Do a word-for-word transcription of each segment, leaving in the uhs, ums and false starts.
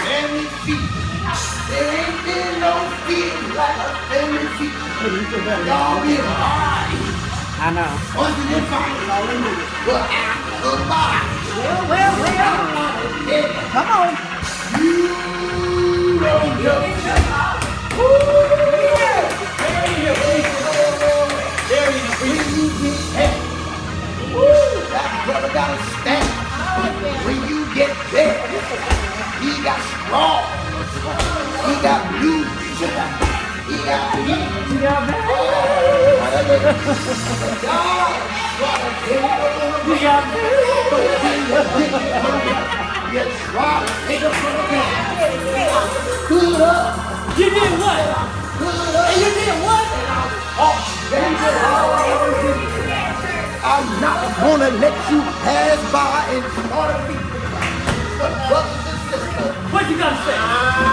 Family Feud. There ain't been no feud like a Family Feud. Y'all get hard. I know. Once in the fight, but after the fight. Well, well, well. Yeah. Come on. You don't know. Woo! Yeah. There he is. There he is. When you get hit. Woo! That brother got a stand. When you get there, he got strong. He got blues. He got heat. He got bad. He got bad. You try. Good up. You did what? Good up. And you did what? Oh, I'm not gonna let you pass by and start a beat. But brothers and sisters, What you gotta say?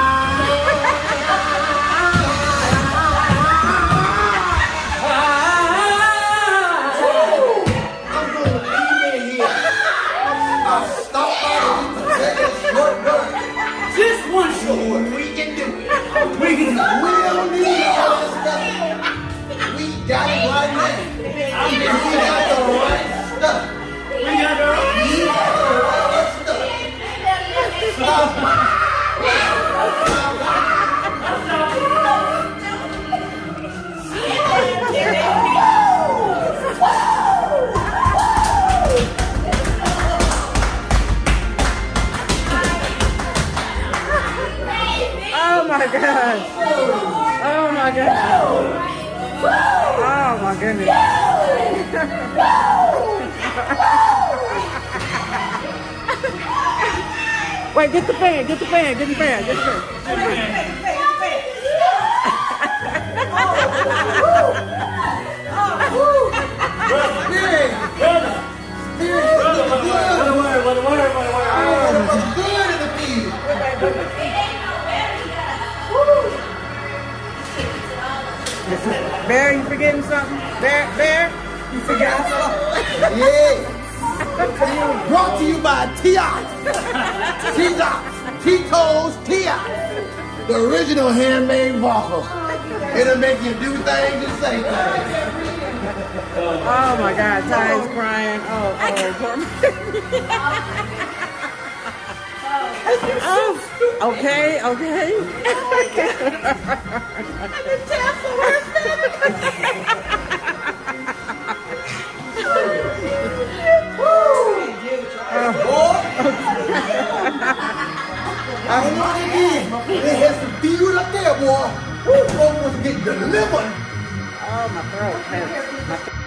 I'm gonna leave it here. I'll stop by and take a short word. Just one So short. what we can do, We can we don't need all that stuff. We got it right now. We got the right stuff. We got her. We got the right stuff. Stop. Oh my God. Oh my God. Oh my goodness. Wait, get the fan, get the fan, get the fan, get the fan. Spirit. Spirit. What a word, what a word, what a word. It was good in the field. Bear, you forgetting something? Bear, Bear, you forgot something? Yeah. Brought to you by T I. T-Tops. Tito's T I. The original handmade waffle. It'll make you do things and say things. Oh my God, Ty is crying. Oh, oh, oh. Okay, okay. I don't know what it is. They had some feud up there, boy. Woo, folks was getting delivered. Oh, my throat hurts. My